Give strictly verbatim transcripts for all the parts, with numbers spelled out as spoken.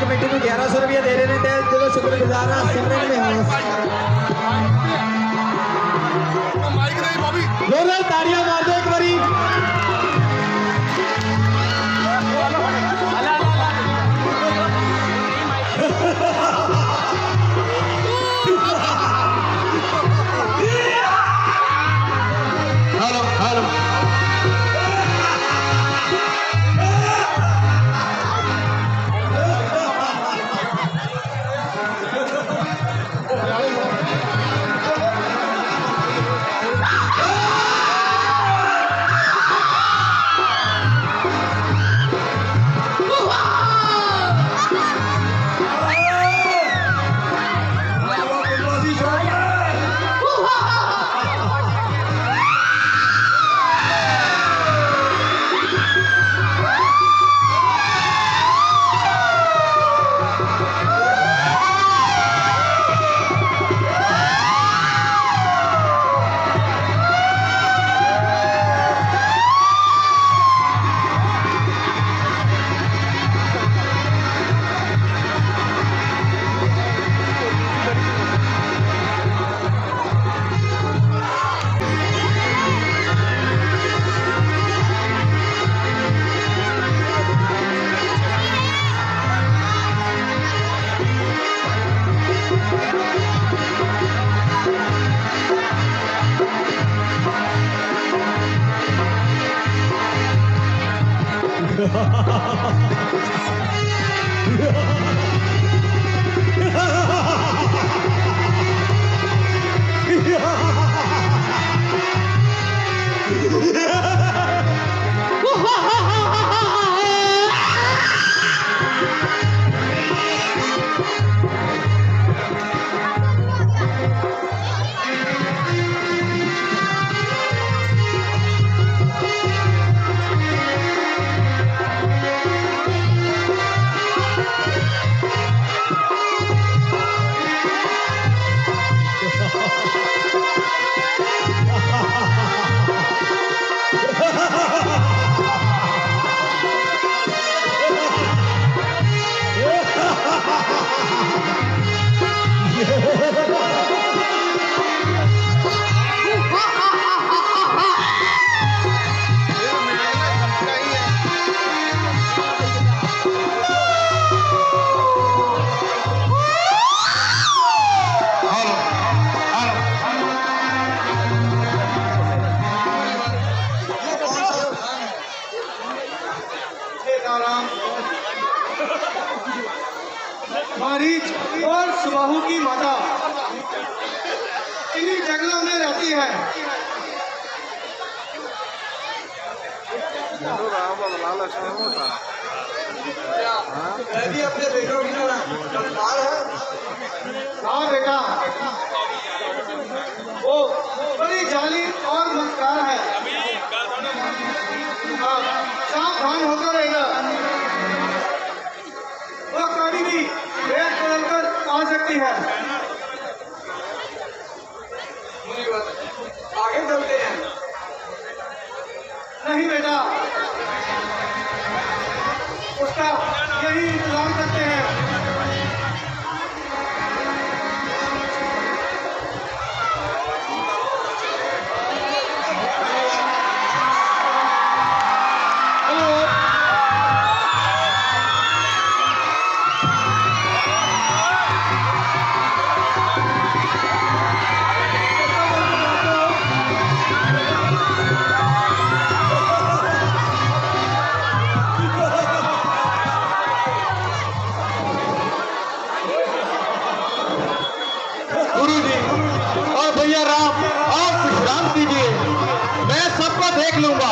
Committee को ग्यारह सौ रुपया दे रहे थे, जो शुक्रगुजार हैं सिमरन में हो। जोरदार ताड़ियां मार दो एक बारी। हेलो हेलो मारीच और सुबाहु की माता इन्हीं जंगलों में रहती है। हाँ बेटा, वो बड़ी जालिम और मक्कार है। सावधान होकर रहेगा, वो कभी भी रेत बदल कर आ सकती है। आगे चलते हैं। नहीं बेटा, उसका यही इंतजाम करते हैं। देख लूंगा।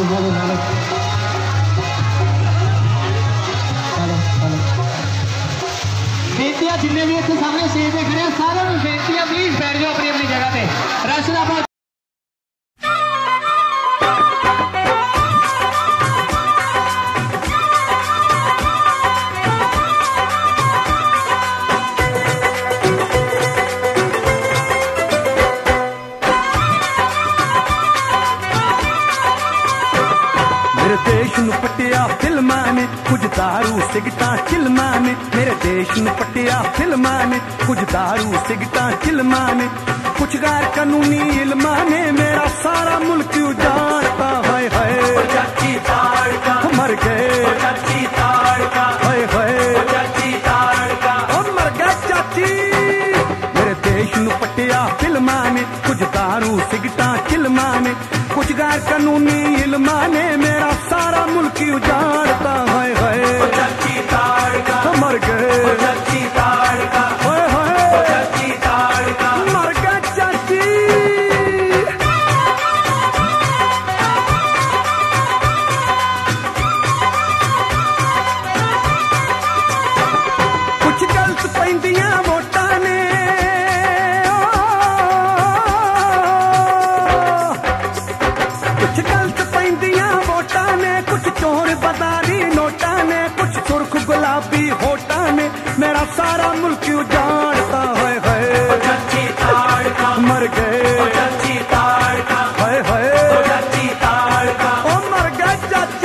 बेटियां जिन्हें भी इतने सामने स्टेज पे खड़े हैं सारों को बेटियां प्लीज बैठ जाओ अपनी अपनी जगह पे। रश ना देश नू पटिया फिल्मां ने कुछ दारू सिगटा चिलमा ने, मेरे देश नू पटिया फिल्मां ने कुछ दारू सिगटा चिलमा ने, कुछ गैर कानूनी इल्मा ने मेरा सारा मुल्क उजाड़ता। हाय हाय चाची ताड़का मर गए, चाची ताड़का हाय हाय चाची ताड़का मर गए चाची। मेरे देश नू पटिया फिल्मां ने कुछ दारू सिगटा चिलमा ने, कुछ गैर कानूनी इल्मा ने मेरा सारा मुल्क उजाड़ता। हाय हाय चाची ताड़का मर गए, चाची ताड़का हाय हाय चाची ताड़का मर गए चाची। कुछ गलत पैंदियां वोटां ने, कुछ गलत पैंदियां वोटां ने, कुछ चोर बदारी नोटा ने, कुछ सुर्ख गुलाबी होटा ने मेरा सारा मुल्क उजाड़ता। हाय हाय चाची ताड़का मर गए, चाची ताड़का हाय हाय चाची ताड़का ओ मर गए चाची।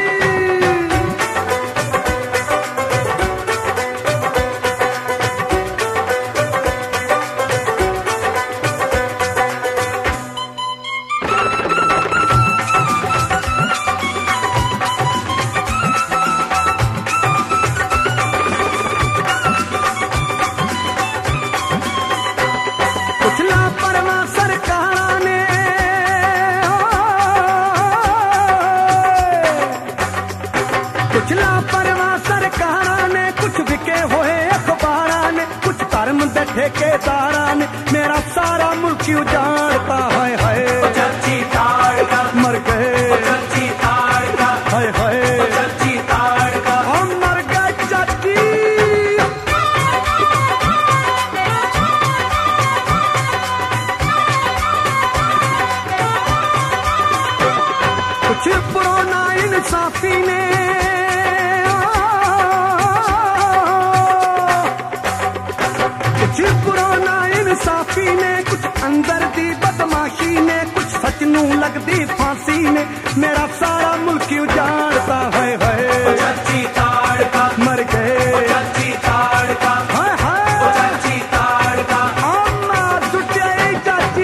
कुछ लापरवाह सरकारां ने, कुछ लापरवाह सरकारां ने, कुछ बिके हुए अखबारां ने, कुछ धर्म दे ठेकेदारां ने मेरा सारा मुल्क उजाड़ता। हाय हाय चाची ताड़का मर गए, चाची ताड़का हाय हाय चाची ताड़का मर गए चाची। कुछ पुराना इंसाफी ने, कुछ पुराना इंसाफी ने, कुछ अंदर दी बदमाशी ने, कुछ सच नू लगदी फांसी ने मेरा सारा मुल्क उजाड़ता। हाय हाय चाची ताड़का मर गए, चाची ताड़का हाय हाय चाची ताड़का अम्मा जुटे चाची।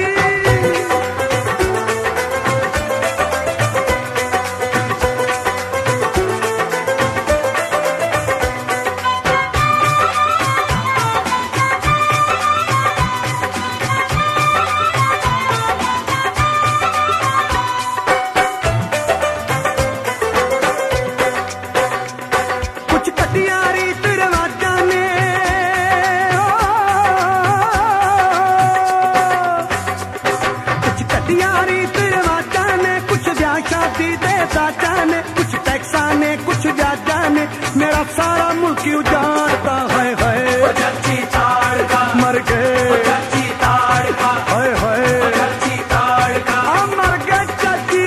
कुछ कटियारी तिरवाजा ने, कुछ कटियारी तिरवाजा ने, कुछ ब्याह शादी दे दाजा ने, कुछ टैक्सा ने, कुछ जाजा ने मेरा सारा मुल्क उजाड़ता। हाय हाय चाची ताड़का मर गए, चाची ताड़का हाय हाय चाची ताड़का मर गए चाची।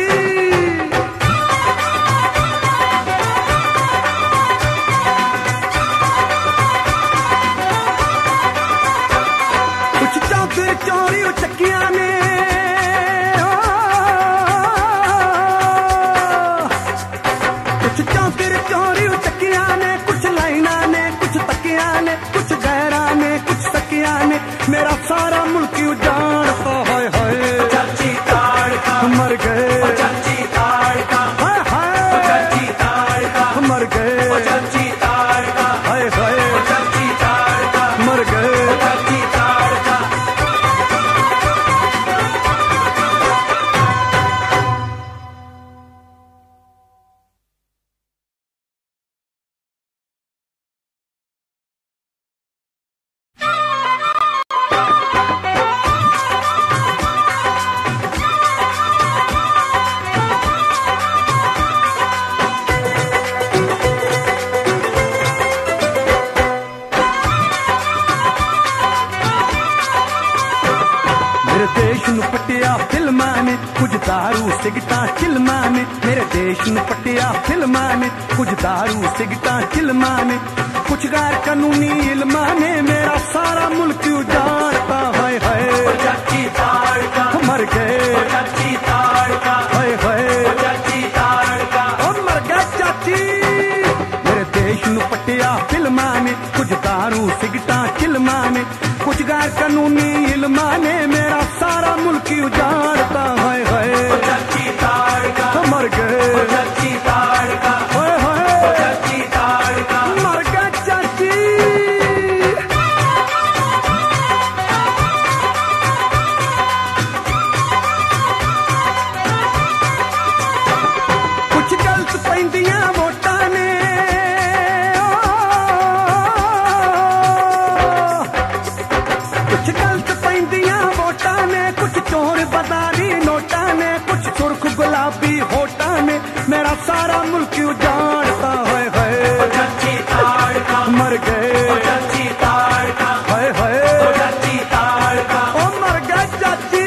कुछ चौधरी चोरी उचक्कियां ने, कुछ चौधरी चोरी उचक्कियां ने, कुछ लाइना ने, कुछ तकिया ने, कुछ गहरा ने, कुछ तकिया ने मेरा सारा मुल्क उजाड़ता। हाय हाय चाची ताड़का मर गए, चाची ताड़का हाय हाय चाची ताड़का मर गए, चाची ताड़का हाय हाय चाची ताड़का मर गए, चाची ताड़का। देश नू पटिया फिल्मां ने कुछ दारू सिगटां चिलमां ने मेरे देश नू पटिया फिल्मां ने कुछ दारू सिगटां चिलमां ने कुछ गैर कानूनी इल्मां ने मेरा सारा मुल्क उजाड़ता हाय हाय चाची ताड़का मर गए चाची ताड़का हाय हाय चाची ताड़का ओ मर गए चाची मेरे देश नू पटिया फिल्मां ने कुछ दारू सिगटां चिलमां ने कुछ गैर कानूनी इल्मां ने मेरा सारा मुल्क उजाड़ता हाय हाय चाची ताड़का मर गए चाची ताड़का हाय हाय चाची ताड़का मर गए चाची कुछ गलत पैंदियां वोटां ने कुछ गलत पैंदियां वोटां ने कुछ चोर बदारी नोटां ने कुछ सुर्ख गुलाबी होटां ने मेरा सारा मुल्क उजाड़ता हाय हाय चाची ताड़का मर गए चाची ताड़का हाय हाय चाची ताड़का ओ मर गए चाची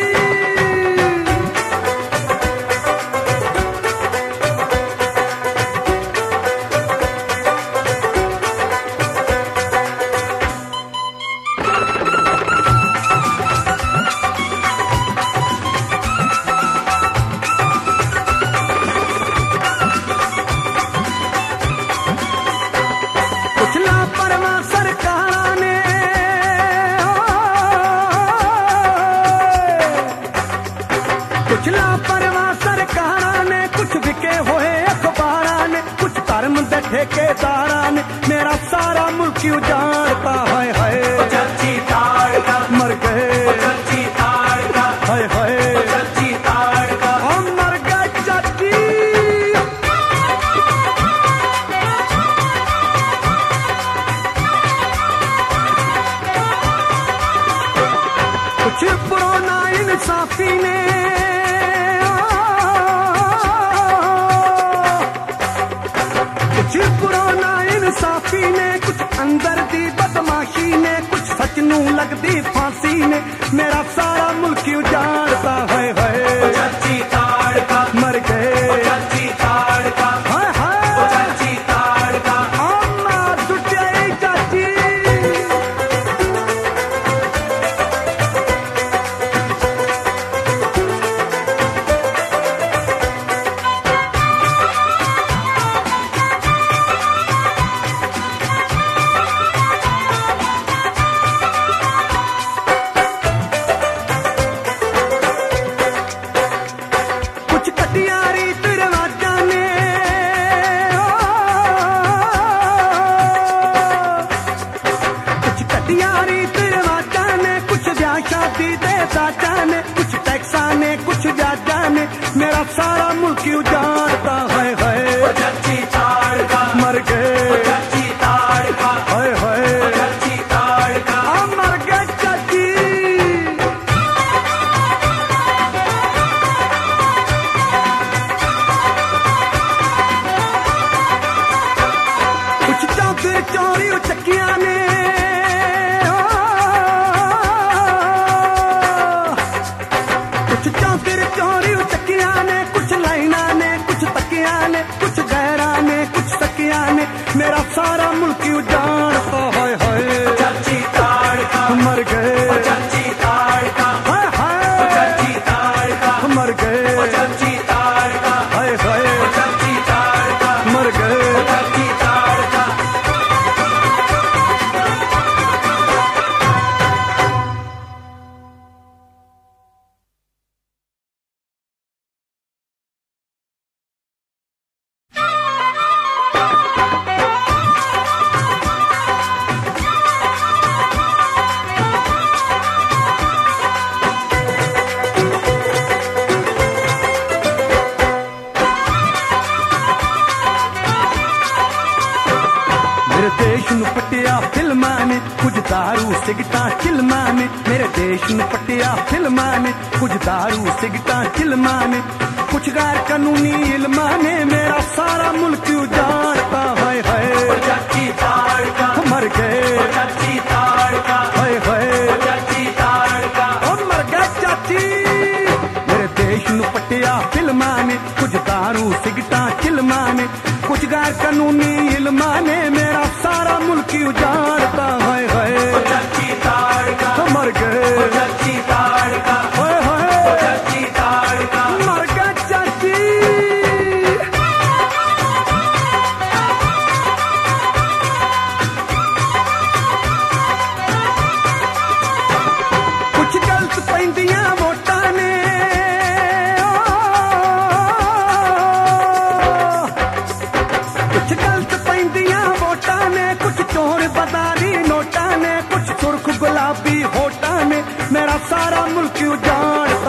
कुछ लापरवाह सरकारां ने कुछ लापरवाह सरकारां ने कुछ विके हुए अखबारां ने कुछ धर्म दे ठेकेदारां ने मेरा सारा मुल्क उजाड़ता हाय हाय चाची ताड़का मर गए चाची ताड़का हाय हाय चाची ताड़का ओ मर गए चाची कुछ पुराना इंसाफी ने कुछ पुराना इंसाफी ने कुछ अंदर दी बदमाशी ने कुछ सच नू लगदी फांसी ने मेरा सारा मुल्क उजाड़ता हाय हाय चाची ताड़का मर गए चाची ताड़का हाय हाय चाची ताड़का अम्मा टुटिया चाची कुछ कटियारी दरवाजा ने कुछ कटियारी दरवाजा ने कुछ ब्याह शादी दे साजा ने कुछ टैक्सा ने कुछ जाजा ने मेरा सारा मुल्क उजाड़ता हाय हाय चाची ताड़का मर गए चाची ताड़का हाय हाय चाची ताड़का आ मर गए चाची कुछ चौधरी चोरी चक्कियां ने कुछ चौधरी चोरी चक्कियां ने कुछ लाइना ने कुछ तकिया ने कुछ गहरा ने कुछ तकिया ने मेरा सारा मुल्क उजाड़ता हाय हाय चाची ताड़का मर गए चाची ताड़का हाय हाय चाची ताड़का मर गए चाची ताड़का हाय हाय चाची ताड़का मर गए चाची ताड़का मेरे देश नू पटिया फिल्मां ने कुछ दारू सिगटां चिलमां ने मेरे देश नू पटिया फिल्मां ने कुछ दारू सिगटां चिलमां ने कुछ गैर कानूनी इल्मां ने मेरा सारा मुल्क उजाड़ता हाय हाय चाची ताड़का मर गए चाची ताड़का हाय हाय चाची ताड़का ओ मर गए चाची फिल्मा ने, कुछ गैर कानूनी इल्मा ने मेरा सारा मुल्क उजाड़ता है। चाची ताड़का मर गए, चाची ताड़का चाची ताड़का मर गए चाची। कुछ गलत पैंदियां वोटा ने, कुछ गलत पैंदियां वोटा ने, कुछ चोर बाजारी नोटा ने, कुछ सुर्ख गुलाबी होटा ने मेरा सारा मुल्क उजाड़